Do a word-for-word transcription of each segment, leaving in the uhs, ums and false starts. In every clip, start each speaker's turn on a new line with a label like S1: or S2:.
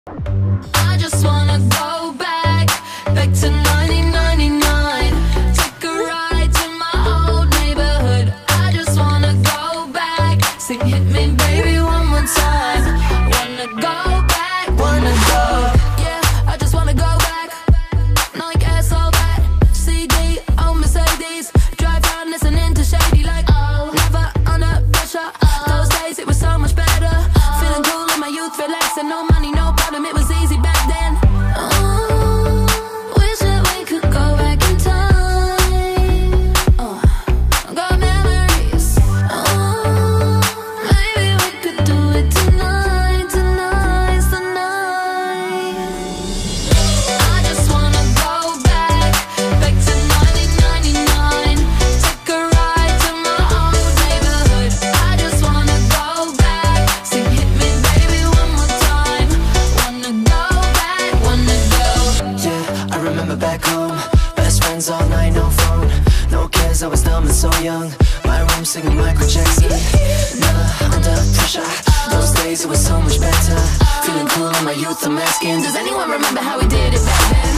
S1: I just wanna go back, back to nineteen ninety-nine. Take a ride to my old neighborhood. I just wanna go back, sing hit me baby one more time. Wanna go back, wanna go. Yeah, I just wanna go back. No gas, all that C D, oh Mercedes. Drive around listening to Shady like, oh, never under pressure. Those days it was so much better. Feeling cool in my youth, relaxing, no money, no problem, it was easy back then. Oh, wish that we could go back in time. Oh, got memories. Oh, maybe we could do it tonight, tonight, tonight. I just wanna go back, back to nineteen ninety-nine. Take a ride to my old neighborhood. I just wanna go back, sing hit me baby one more time. Wanna go back, wanna go.
S2: Yeah, I remember back home, best friends all night, no phone, no cares, I was dumb and so young. My room singing Michael Jackson, never under pressure. Those days it was so much better. Feeling cool in my youth, I'm asking, does anyone remember how we did it back then?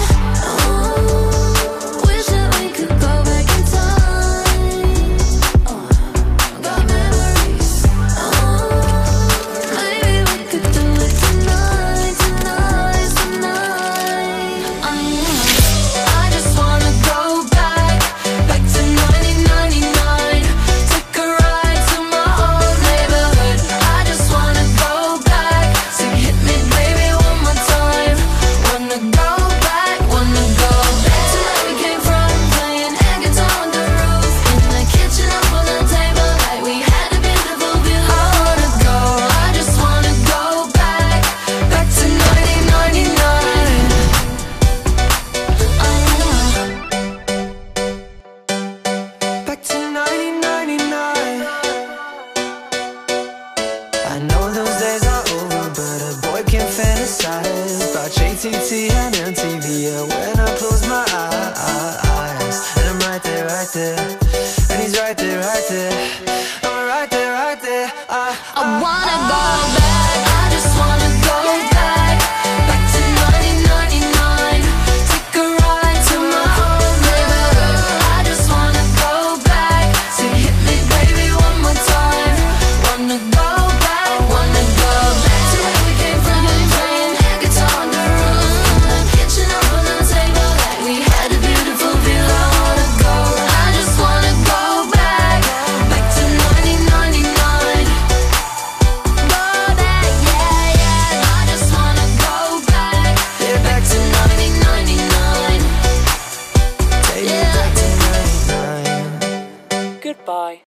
S1: Oh, wish that we could go back in time. Oh, got memories. Oh, maybe we could do it tonight, tonight, tonight. I just wanna go back, back to nineteen ninety-nine. Take a ride to my old neighborhood. I just wanna go back, sing hit me baby one more time. Wanna go back, wanna go back to where we came from, playing air guitar on the roof, in the kitchen up on the table, like we had a beautiful view. I wanna go, I just wanna go back, back to nineteen ninety-nine.
S2: Back to nineteen ninety-nine. I know those days are over, but a boy can fantasize about J T T and M T V. Yeah, when I close my eyes, and I'm right there, right there, and he's right there, right there. I'm right there, right there. I,
S1: I wanna go back, I just wanna go back, back to nineteen ninety-nine. Take a ride to my old neighborhood. I just wanna go back, sing hit me baby one more time. Wanna go back, wanna go back to where we came from, playing air guitar on the roof, in the kitchen up on the table, like we had a beautiful view. I wanna go, I just wanna go back, back to nineteen ninety-nine. Go back, yeah, yeah. I just wanna go back,
S2: yeah,
S1: back to nineteen ninety-nine.
S2: take me back to ninety-nine.
S3: Goodbye.